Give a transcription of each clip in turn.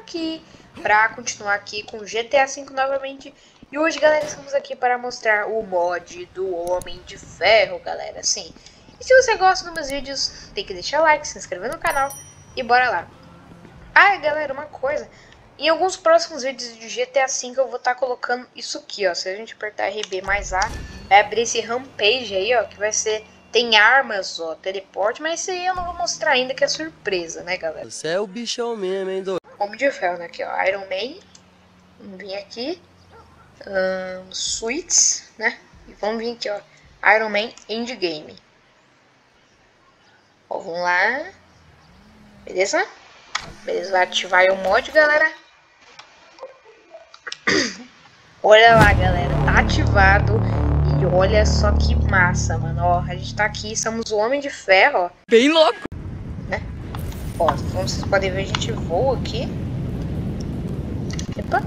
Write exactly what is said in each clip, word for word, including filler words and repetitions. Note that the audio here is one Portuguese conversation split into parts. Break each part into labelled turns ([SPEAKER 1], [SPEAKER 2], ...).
[SPEAKER 1] aqui para continuar aqui com G T A cinco novamente. E hoje, galera, estamos aqui para mostrar o mod do Homem de Ferro, galera. Sim. E se você gosta dos meus vídeos, tem que deixar like, se inscrever no canal e bora lá. Ah, galera, uma coisa. Em alguns próximos vídeos de G T A cinco eu vou estar tá colocando isso aqui, ó. Se a gente apertar R B mais A, vai abrir esse rampage aí, ó, que vai ser... Tem armas, ó, teleporte, mas isso aí eu não vou mostrar ainda, que é surpresa, né, galera?
[SPEAKER 2] Você é o bichão mesmo, hein, doido?
[SPEAKER 1] Homem de Ferro, né, aqui, ó, Iron Man. Vamos vir aqui. Um, suites, né? E vamos vir aqui, ó, Iron Man Endgame. Ó, vamos lá. Beleza? Beleza, vai ativar o mod, galera. Olha lá, galera, tá ativado. E olha só que massa, mano. Ó, a gente tá aqui, somos o Homem de Ferro, ó.
[SPEAKER 2] Bem louco,
[SPEAKER 1] né? Ó, como vocês podem ver, a gente voa aqui. Epa.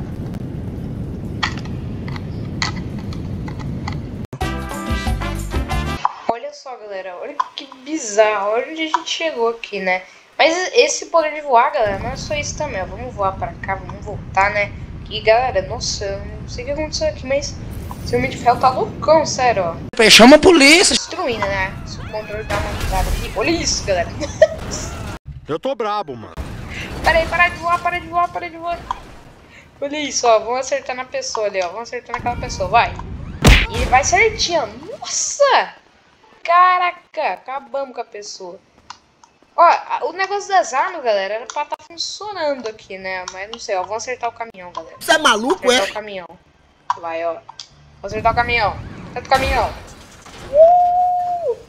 [SPEAKER 1] Olha só, galera, olha que bizarro. Olha onde a gente chegou aqui, né? Mas esse poder de voar, galera, não é só isso também, ó. Vamos voar pra cá, vamos voltar, né? E, galera, nossa, eu não sei o que aconteceu aqui, mas... Esse Homem de Ferro tá loucão, sério, ó.
[SPEAKER 2] Chama a polícia!
[SPEAKER 1] Destruindo, né? O controle tá montado aqui. Olha isso, galera.
[SPEAKER 3] Eu tô brabo, mano.
[SPEAKER 1] Para aí, para de voar, para de voar, para de voar. Olha isso, ó. Vamos acertar na pessoa ali, ó. Vamos acertar naquela pessoa, vai. E ele vai certinho, ó. Nossa! Caraca, acabamos com a pessoa. Ó, o negócio das armas, galera, era pra tá funcionando aqui, né? Mas não sei, ó. Vamos acertar o caminhão, galera.
[SPEAKER 2] Você é maluco,
[SPEAKER 1] acertar
[SPEAKER 2] é?
[SPEAKER 1] o caminhão. Vai, ó. Vou acertar o caminhão. Acerta o caminhão. Uh!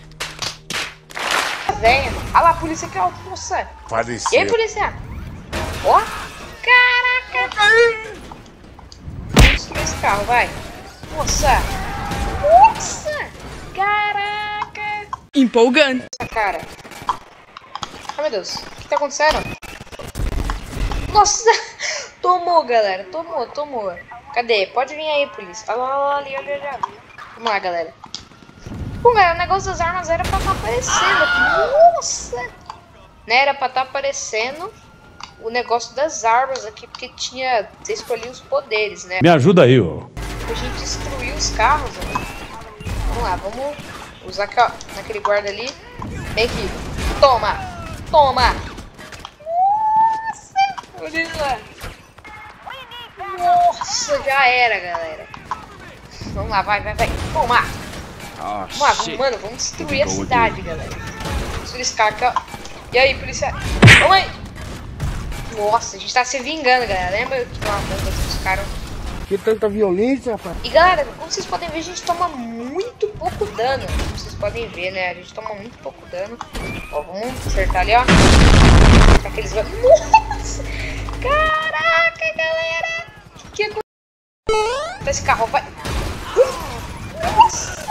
[SPEAKER 1] Venha. Olha lá, a polícia aqui, ó. Nossa.
[SPEAKER 3] Faleceu.
[SPEAKER 1] E aí, polícia? Ó. Caraca. Vamos destruir esse carro, vai. Nossa. Nossa. Caraca.
[SPEAKER 2] Empolgante.
[SPEAKER 1] Cara. Ai, meu Deus. O que tá acontecendo? Nossa. Tomou, galera. Tomou, tomou. Cadê? Pode vir aí, polícia. Olha lá, olha ali, olha ali. Vamos lá, galera. Pô, galera, o negócio das armas era pra estar tá aparecendo aqui. Nossa! Né? Era pra estar tá aparecendo o negócio das armas aqui, porque tinha... Você escolhia os poderes, né?
[SPEAKER 4] Me ajuda aí, ó.
[SPEAKER 1] A gente destruiu os carros, ó. Vamos lá, vamos usar aqui, ó, naquele guarda ali. Vem aqui. Toma! Toma! Nossa! Olha lá. Nossa, já era, galera. Vamos lá, vai, vai, vai. Toma!
[SPEAKER 2] Oh,
[SPEAKER 1] vamos lá, vamos, mano, vamos destruir a cidade, galera. Destruir esse cara aqui, ó. E aí, polícia? Vamos aí! Nossa, a gente tá se vingando, galera. Lembra que uma bomba que os caras...
[SPEAKER 2] Que tanta violência, rapaz.
[SPEAKER 1] E, galera, como vocês podem ver, a gente toma muito pouco dano. Como vocês podem ver, né? A gente toma muito pouco dano. Ó, vamos acertar ali, ó. Aqueles... Nossa! Caraca, galera! Que aconteceu? Esse carro vai. Nossa!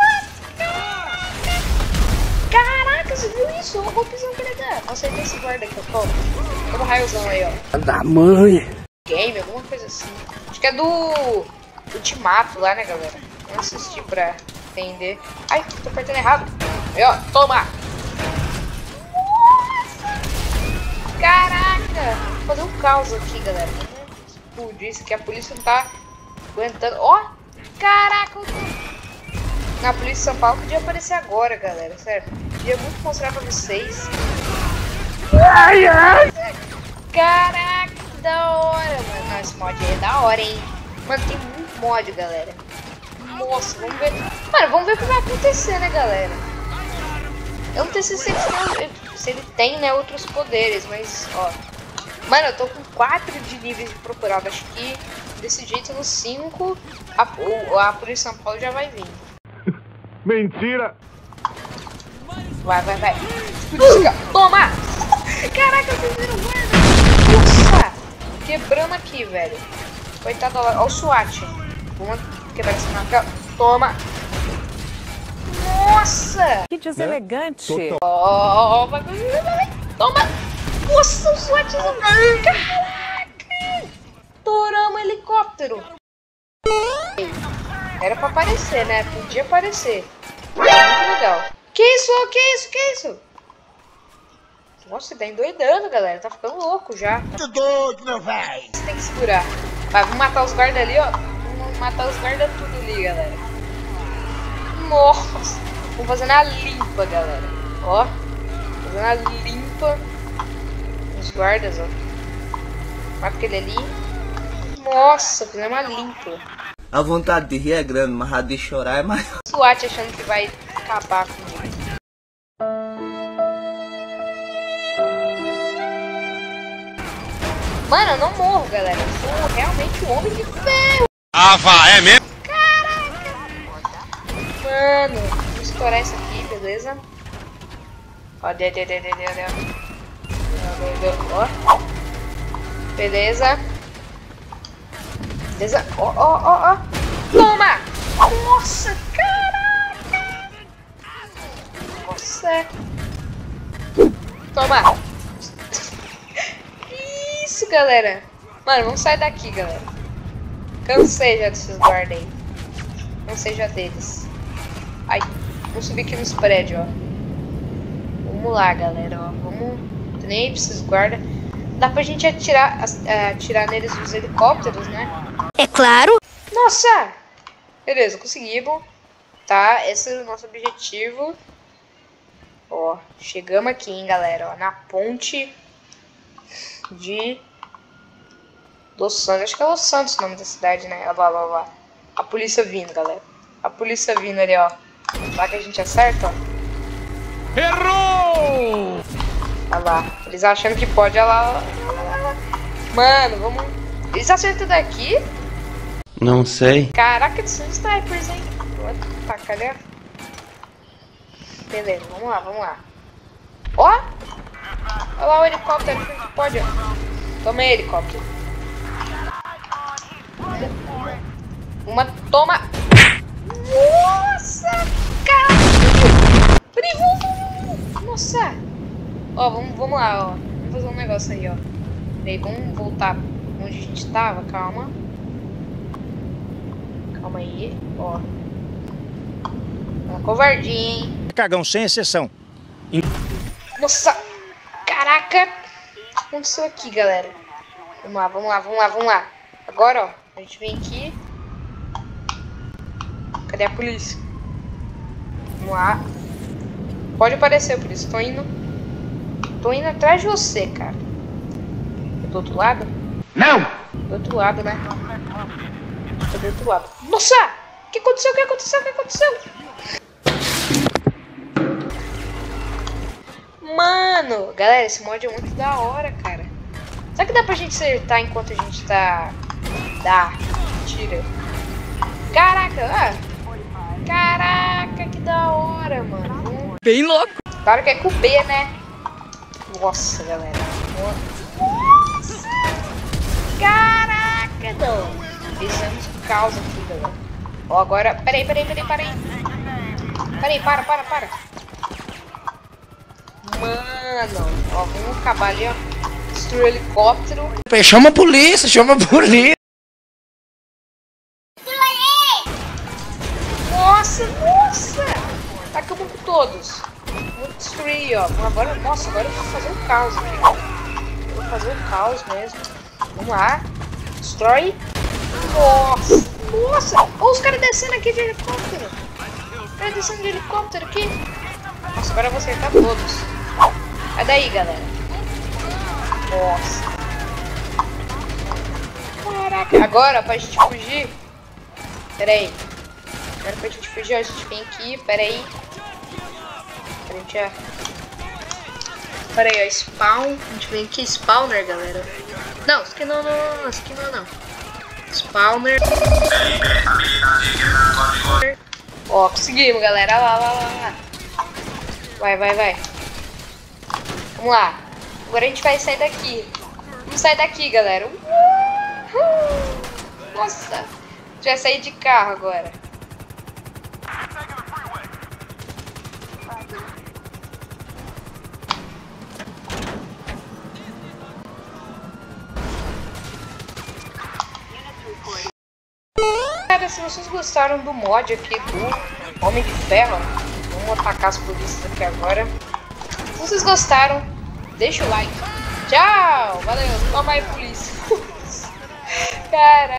[SPEAKER 1] Caraca, você viu isso? Olha a golpezão que ele dá. Vou acertar esse guarda aqui, ó. Toma um raiozão aí, ó.
[SPEAKER 2] Da mãe.
[SPEAKER 1] Game, alguma coisa assim. Acho que é do Ultimato lá, né, galera? Vamos assistir pra entender. Ai, tô apertando errado. Aí, ó, toma! Nossa! Caraca! Vou fazer um caos aqui, galera. Explodir isso aqui, a polícia não tá aguentando. Ó! Caraca! Na polícia de São Paulo podia aparecer agora, galera. Sério. Podia muito mostrar pra vocês. Ai, ai! Caraca, que da hora, mano. Não, esse mod aí é da hora, hein? Mano, tem muito mod, galera. Nossa, vamos ver. Mano, vamos ver o que vai acontecer, né, galera? Eu não sei se ele tem, se ele tem, né, outros poderes, mas, ó. Mano, eu tô com quatro de níveis de procurado. Acho que desse jeito no cinco a, o, a Polícia de São Paulo já vai vir.
[SPEAKER 3] Mentira!
[SPEAKER 1] Vai, vai, vai. Toma! Caraca, vocês viram o guarda? Nossa! Quebrando aqui, velho. Coitado, olha o SWAT. Vamos quebrar esse macaco. Toma! Nossa!
[SPEAKER 5] Que deselegante!
[SPEAKER 1] Ó, vai toma! Nossa, o SWAT! Caraca! Toramos helicóptero! Era pra aparecer, né? Podia aparecer. Muito legal. Que isso? Que isso? Que isso? Nossa, ele tá endoidando, galera. Tá ficando louco já.
[SPEAKER 3] Que doido, meu velho.
[SPEAKER 1] Você tem que segurar. Vai, vamos matar os guardas ali, ó. Vamos matar os guardas tudo ali, galera. Nossa. Vamos fazendo a limpa, galera. Ó. Fazendo a limpa. Os guardas, ó. Mata aquele ali. Nossa, fizemos uma limpa.
[SPEAKER 4] A vontade de rir é grande, mas a de chorar é maior.
[SPEAKER 1] SWAT achando que vai acabar comigo. Mano, eu não morro, galera. Eu sou realmente um homem de ferro.
[SPEAKER 3] Ah, vá, é mesmo?
[SPEAKER 1] Caraca. Mano, vou estourar isso aqui, beleza? Ó, de, de, de, de, de, de. Ó. Beleza. Beleza. Ó, ó, ó, ó. Toma! Nossa, caraca! Nossa. Toma! Isso, galera. Mano, vamos sair daqui, galera. Cansei já desses guardas aí. Cansei já deles. Ai, vamos subir aqui nos prédios, ó. Vamos lá, galera, ó. Vamos... Nem aí pra esses guardas. Dá pra gente atirar, atirar neles os helicópteros, né?
[SPEAKER 5] É claro.
[SPEAKER 1] Nossa! Beleza, conseguimos. Tá, esse é o nosso objetivo. Ó, chegamos aqui, hein, galera. Ó, na ponte de Los Santos. Acho que é Los Santos o nome da cidade, né? Olha lá, lá, lá. A polícia vindo, galera. A polícia vindo ali, ó. Lá que a gente acerta, ó.
[SPEAKER 3] Errou!
[SPEAKER 1] Olha lá. Eles achando que pode. Olha lá, lá, lá, lá. Mano, vamos... Eles acertam daqui?
[SPEAKER 4] Não sei.
[SPEAKER 1] Caraca, eles são snipers, hein? Tá, cadê? Beleza, vamos lá, vamos lá. Ó! Olha lá o helicóptero. Pode, ó. Toma aí, helicóptero. Uma, toma. Nossa, cara. Nossa. Ó, vamos, vamos lá, ó. Vamos fazer um negócio aí, ó. Peraí, vamos voltar onde a gente tava, calma. Calma aí, ó. Uma covardia, hein?
[SPEAKER 3] Cagão, sem exceção.
[SPEAKER 1] Nossa! Caraca! O que aconteceu aqui, galera? Vamos lá, vamos lá, vamos lá, vamos lá. Agora, ó, a gente vem aqui. Cadê a polícia? Vamos lá. Pode aparecer, polícia. Tô indo. Tô indo atrás de você, cara. Do outro lado?
[SPEAKER 3] Não!
[SPEAKER 1] Do outro lado, né? Tô do outro lado. Nossa! O que aconteceu? O que aconteceu? O que aconteceu? Mano! Galera, esse mod é muito da hora, cara. Será que dá pra gente acertar enquanto a gente tá... Dá. Tira. Caraca! Ah. Caraca, que da hora, mano.
[SPEAKER 2] Bem louco.
[SPEAKER 1] Claro que é com B, né? Nossa, galera. Nossa! Caraca, não. Fizemos caos aqui, galera. Ó, agora... Peraí, peraí, peraí, peraí. Peraí, para, para, para. Mano, ó, vamos acabar ali, ó. Destruir o helicóptero.
[SPEAKER 4] Chama a polícia, chama a polícia.
[SPEAKER 1] Nossa, nossa! Acabamos com todos. Vamos destruir, ó. Agora, nossa, agora eu vou fazer um caos aqui. Eu vou fazer um caos mesmo. Vamos lá. Destrói. Nossa, nossa! Olha os caras descendo aqui de helicóptero. Os caras descendo de helicóptero aqui. Nossa, agora eu vou acertar todos. Sai daí, galera. Nossa. Caraca. Agora, pra gente fugir. Pera aí. Agora pra gente fugir, ó, a gente vem aqui. Pera aí. A gente já... Pera aí, ó. Spawn. A gente vem aqui. Spawner, galera. Não, isso aqui não, não, não. Isso aqui não, não. Spawner. Ó, conseguimos, galera. Lá, lá, lá, lá. Vai, vai, vai. Vamos lá. Agora a gente vai sair daqui. Vamos sair daqui, galera. Uhul. Nossa. A gente vai sair de carro agora. Cara, se vocês gostaram do mod aqui do Homem de Ferro, vamos atacar as polícias aqui agora. Se vocês gostaram, deixa o like. Tchau, valeu, toma aí, polícia. Caraca.